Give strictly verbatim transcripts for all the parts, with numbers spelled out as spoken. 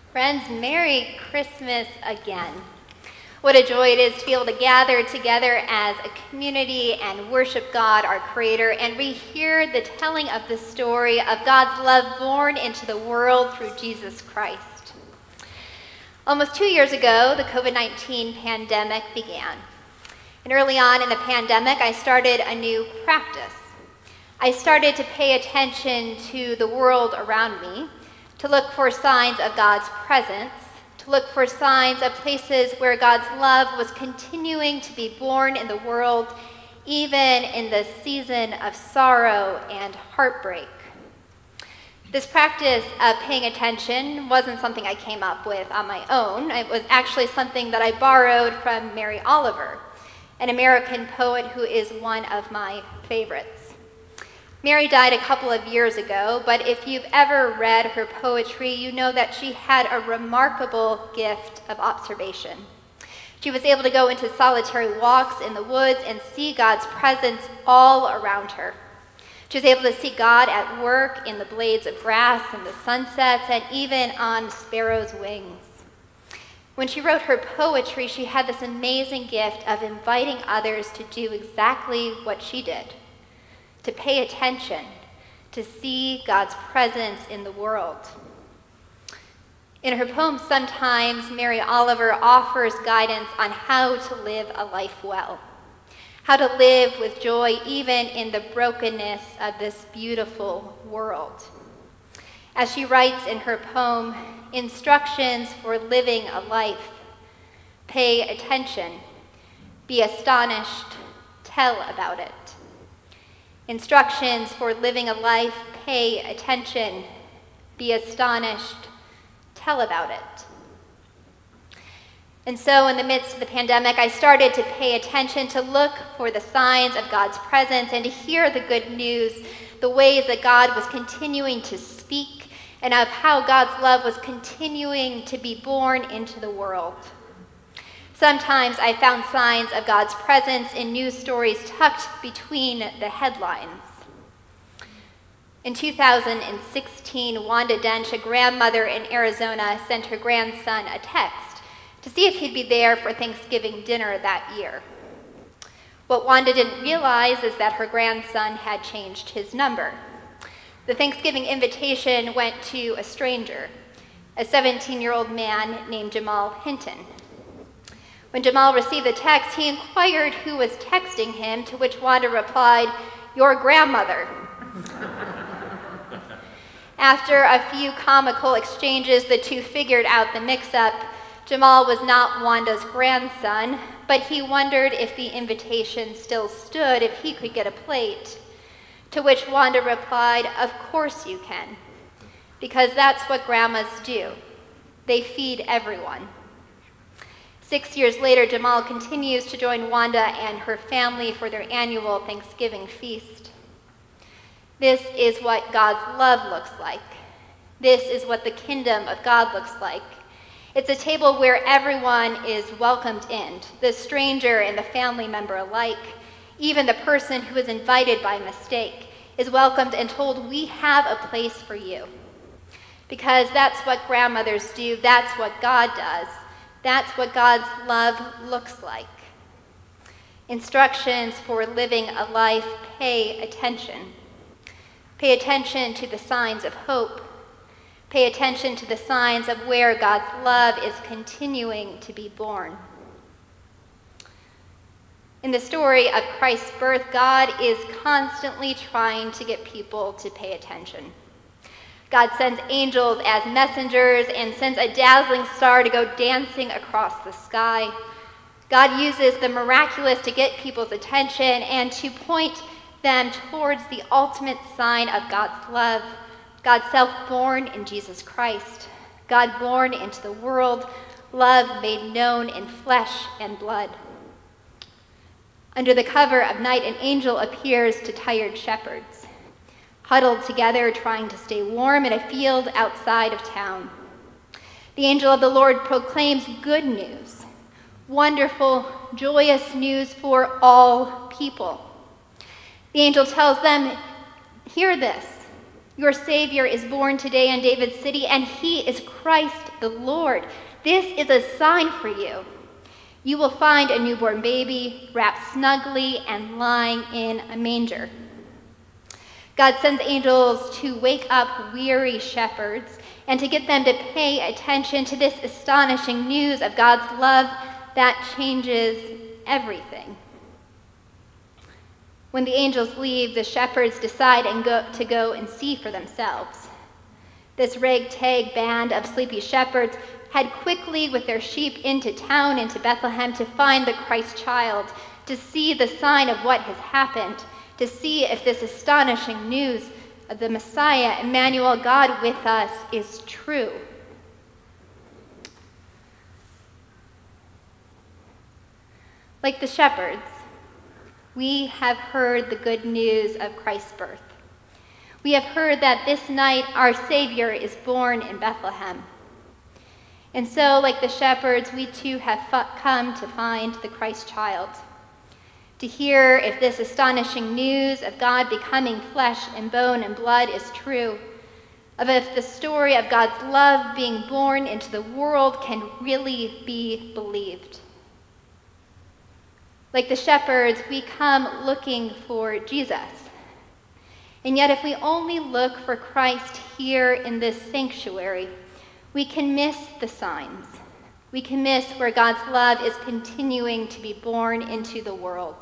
Friends, Merry Christmas again. What a joy it is to be able to gather together as a community and worship God, our Creator, and rehear the telling of the story of God's love born into the world through Jesus Christ. Almost two years ago, the covid nineteen pandemic began. And early on in the pandemic, I started a new practice. I started to pay attention to the world around me, to look for signs of God's presence, to look for signs of places where God's love was continuing to be born in the world, even in the season of sorrow and heartbreak. This practice of paying attention wasn't something I came up with on my own. It was actually something that I borrowed from Mary Oliver, an American poet who is one of my favorites. Mary died a couple of years ago, but if you've ever read her poetry, you know that she had a remarkable gift of observation. She was able to go into solitary walks in the woods and see God's presence all around her. She was able to see God at work in the blades of grass and the sunsets and even on sparrows' wings. When she wrote her poetry, she had this amazing gift of inviting others to do exactly what she did. To pay attention, to see God's presence in the world. In her poems, sometimes Mary Oliver offers guidance on how to live a life well, how to live with joy even in the brokenness of this beautiful world. As she writes in her poem, instructions for living a life: pay attention, be astonished, tell about it. Instructions for living a life: pay attention, be astonished, tell about it. And so in the midst of the pandemic, I started to pay attention, to look for the signs of God's presence and to hear the good news, the ways that God was continuing to speak and of how God's love was continuing to be born into the world. Sometimes I found signs of God's presence in news stories tucked between the headlines. In two thousand sixteen, Wanda Dench, a grandmother in Arizona, sent her grandson a text to see if he'd be there for Thanksgiving dinner that year. What Wanda didn't realize is that her grandson had changed his number. The Thanksgiving invitation went to a stranger, a seventeen-year-old man named Jamal Hinton. When Jamal received the text, he inquired who was texting him, to which Wanda replied, "Your grandmother." After a few comical exchanges, the two figured out the mix-up. Jamal was not Wanda's grandson, but he wondered if the invitation still stood, if he could get a plate. To which Wanda replied, "Of course you can, because that's what grandmas do. They feed everyone." Six years later, Jamal continues to join Wanda and her family for their annual Thanksgiving feast. This is what God's love looks like. This is what the kingdom of God looks like. It's a table where everyone is welcomed in, the stranger and the family member alike. Even the person who is invited by mistake is welcomed and told, "We have a place for you." Because that's what grandmothers do. That's what God does. That's what God's love looks like. Instructions for living a life: pay attention. Pay attention to the signs of hope. Pay attention to the signs of where God's love is continuing to be born. In the story of Christ's birth, God is constantly trying to get people to pay attention. God sends angels as messengers and sends a dazzling star to go dancing across the sky. God uses the miraculous to get people's attention and to point them towards the ultimate sign of God's love, God's self-born in Jesus Christ, God born into the world, love made known in flesh and blood. Under the cover of night, an angel appears to tired shepherds, huddled together, trying to stay warm in a field outside of town. The angel of the Lord proclaims good news, wonderful, joyous news for all people. The angel tells them, "Hear this. Your Savior is born today in David's city, and he is Christ the Lord. This is a sign for you. You will find a newborn baby wrapped snugly and lying in a manger." God sends angels to wake up weary shepherds and to get them to pay attention to this astonishing news of God's love that changes everything. When the angels leave, the shepherds decide and go, to go and see for themselves. This ragtag band of sleepy shepherds head quickly with their sheep into town, into Bethlehem, to find the Christ child, to see the sign of what has happened, to see if this astonishing news of the Messiah, Emmanuel, God with us, is true. Like the shepherds, we have heard the good news of Christ's birth. We have heard that this night our Savior is born in Bethlehem. And so, like the shepherds, we too have come to find the Christ child, to hear if this astonishing news of God becoming flesh and bone and blood is true, of if the story of God's love being born into the world can really be believed. Like the shepherds, we come looking for Jesus. And yet, if we only look for Christ here in this sanctuary, we can miss the signs. We can miss where God's love is continuing to be born into the world.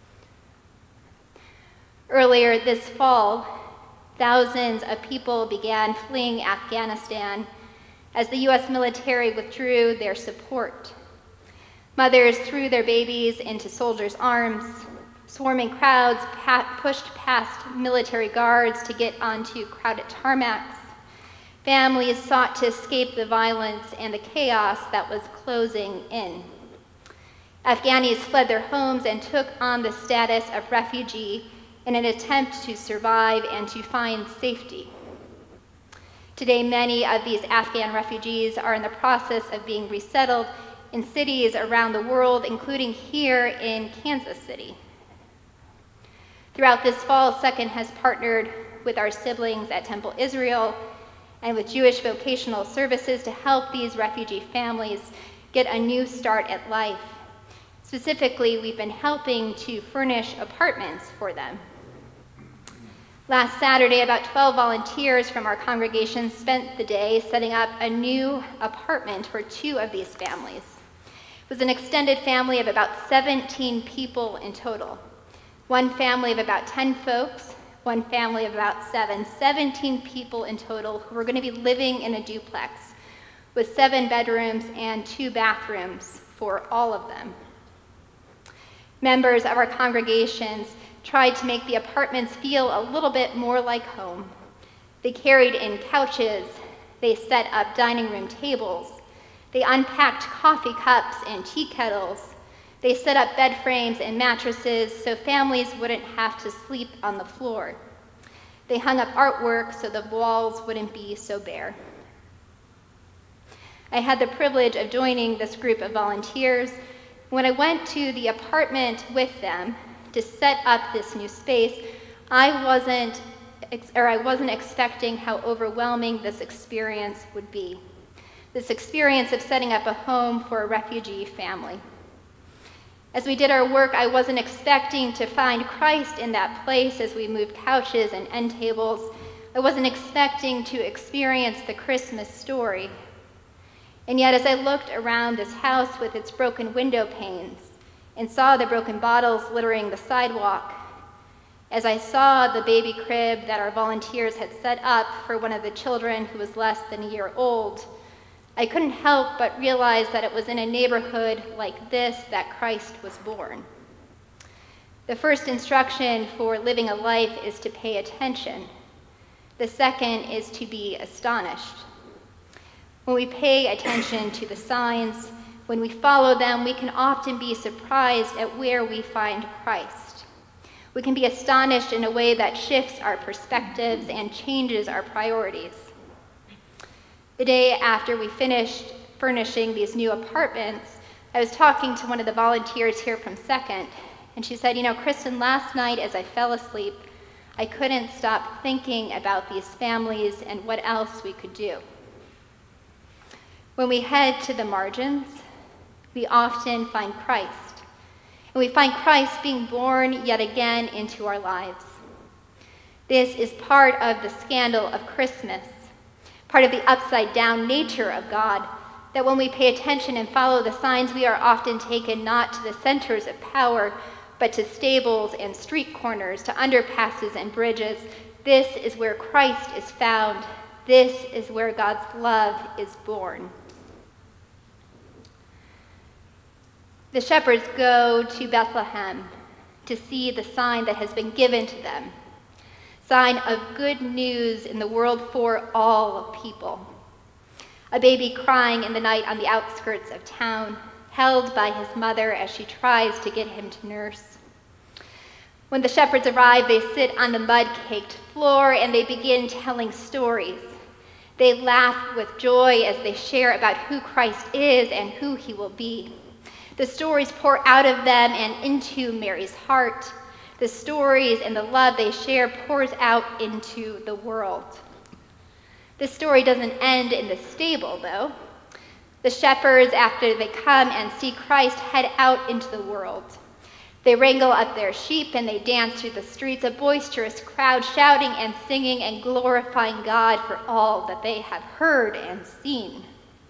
Earlier this fall, thousands of people began fleeing Afghanistan as the U S military withdrew their support. Mothers threw their babies into soldiers' arms. Swarming crowds pa- pushed past military guards to get onto crowded tarmacs. Families sought to escape the violence and the chaos that was closing in. Afghanis fled their homes and took on the status of refugee in an attempt to survive and to find safety. Today, many of these Afghan refugees are in the process of being resettled in cities around the world, including here in Kansas City. Throughout this fall, Second has partnered with our siblings at Temple Israel and with Jewish Vocational Services to help these refugee families get a new start at life. Specifically, we've been helping to furnish apartments for them. Last Saturday, about twelve volunteers from our congregation spent the day setting up a new apartment for two of these families. It was an extended family of about seventeen people in total. One family of about ten folks, one family of about seven, seventeen people in total who were going to be living in a duplex with seven bedrooms and two bathrooms for all of them. Members of our congregations tried to make the apartments feel a little bit more like home. They carried in couches, they set up dining room tables, they unpacked coffee cups and tea kettles, they set up bed frames and mattresses so families wouldn't have to sleep on the floor. They hung up artwork so the walls wouldn't be so bare. I had the privilege of joining this group of volunteers. When I went to the apartment with them to set up this new space, I wasn't, or I wasn't expecting how overwhelming this experience would be. This experience of setting up a home for a refugee family. As we did our work, I wasn't expecting to find Christ in that place as we moved couches and end tables. I wasn't expecting to experience the Christmas story. And yet, as I looked around this house with its broken window panes and saw the broken bottles littering the sidewalk, as I saw the baby crib that our volunteers had set up for one of the children who was less than a year old, I couldn't help but realize that it was in a neighborhood like this that Christ was born. The first instruction for living a life is to pay attention. The second is to be astonished. When we pay attention to the signs, when we follow them, we can often be surprised at where we find Christ. We can be astonished in a way that shifts our perspectives and changes our priorities. The day after we finished furnishing these new apartments, I was talking to one of the volunteers here from Second, and she said, you know, Kristin, last night as I fell asleep, I couldn't stop thinking about these families and what else we could do. When we head to the margins, we often find Christ, and we find Christ being born yet again into our lives. This is part of the scandal of Christmas, part of the upside-down nature of God, that when we pay attention and follow the signs, we are often taken not to the centers of power, but to stables and street corners, to underpasses and bridges. This is where Christ is found. This is where God's love is born. The shepherds go to Bethlehem to see the sign that has been given to them, sign of good news in the world for all people. A baby crying in the night on the outskirts of town, held by his mother as she tries to get him to nurse. When the shepherds arrive, they sit on the mud-caked floor and they begin telling stories. They laugh with joy as they share about who Christ is and who he will be. The stories pour out of them and into Mary's heart. The stories and the love they share pours out into the world. This story doesn't end in the stable, though. The shepherds, after they come and see Christ, head out into the world. They wrangle up their sheep and they dance through the streets, a boisterous crowd shouting and singing and glorifying God for all that they have heard and seen.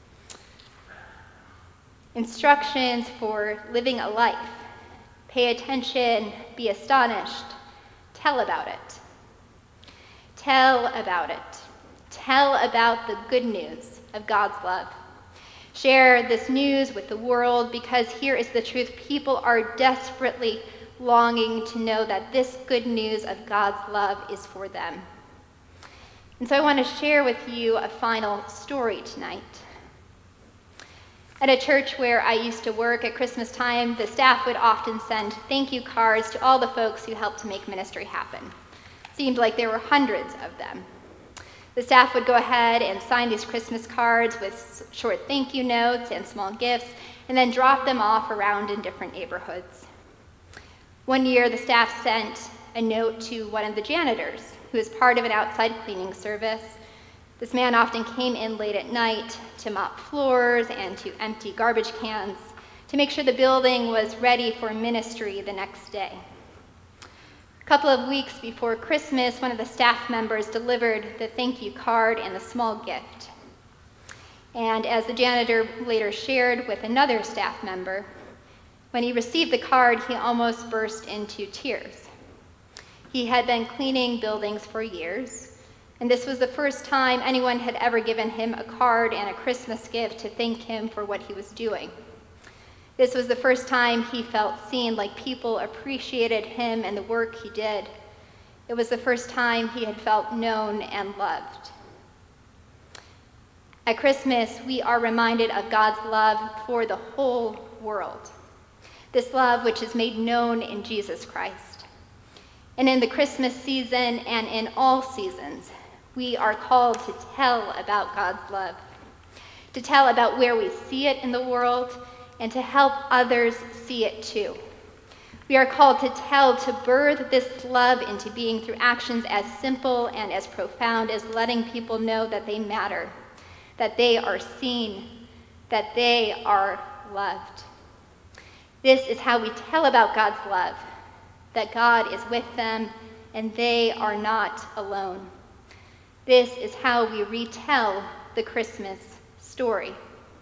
Instructions for living a life. Pay attention, be astonished, tell about it. Tell about it. Tell about the good news of God's love. Share this news with the world, because here is the truth. People are desperately longing to know that this good news of God's love is for them. And so I want to share with you a final story tonight. At a church where I used to work at Christmas time, the staff would often send thank you cards to all the folks who helped to make ministry happen. It seemed like there were hundreds of them. The staff would go ahead and sign these Christmas cards with short thank you notes and small gifts, and then drop them off around in different neighborhoods. One year, the staff sent a note to one of the janitors, who was part of an outside cleaning service. This man often came in late at night to mop floors and to empty garbage cans to make sure the building was ready for ministry the next day. A couple of weeks before Christmas, one of the staff members delivered the thank you card and the small gift. And as the janitor later shared with another staff member, when he received the card, he almost burst into tears. He had been cleaning buildings for years, and this was the first time anyone had ever given him a card and a Christmas gift to thank him for what he was doing. This was the first time he felt seen, like people appreciated him and the work he did. It was the first time he had felt known and loved. At Christmas, we are reminded of God's love for the whole world. This love which is made known in Jesus Christ. And in the Christmas season and in all seasons, we are called to tell about God's love, to tell about where we see it in the world, and to help others see it too. We are called to tell, to birth this love into being through actions as simple and as profound as letting people know that they matter, that they are seen, that they are loved. This is how we tell about God's love, that God is with them and they are not alone. This is how we retell the Christmas story.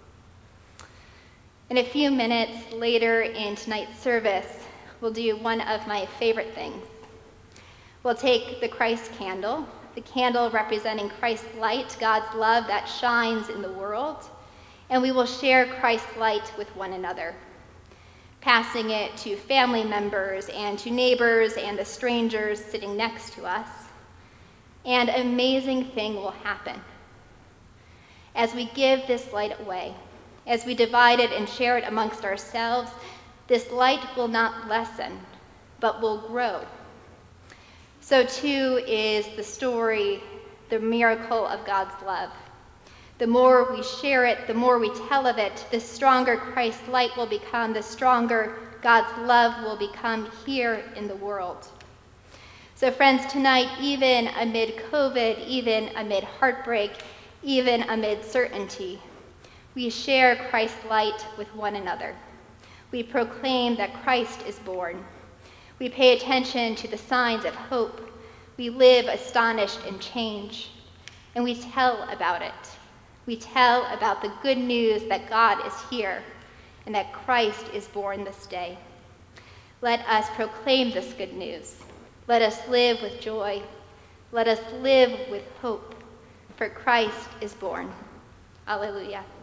In a few minutes later in tonight's service, we'll do one of my favorite things. We'll take the Christ candle, the candle representing Christ's light, God's love that shines in the world, and we will share Christ's light with one another, passing it to family members and to neighbors and the strangers sitting next to us. And an amazing thing will happen. As we give this light away, as we divide it and share it amongst ourselves, this light will not lessen, but will grow. So too is the story, the miracle of God's love. The more we share it, the more we tell of it, the stronger Christ's light will become, the stronger God's love will become here in the world. So friends, tonight, even amid COVID, even amid heartbreak, even amid certainty, we share Christ's light with one another. We proclaim that Christ is born. We pay attention to the signs of hope. We live astonished in change, and we tell about it. We tell about the good news that God is here and that Christ is born this day. Let us proclaim this good news. Let us live with joy. Let us live with hope, for Christ is born. Alleluia.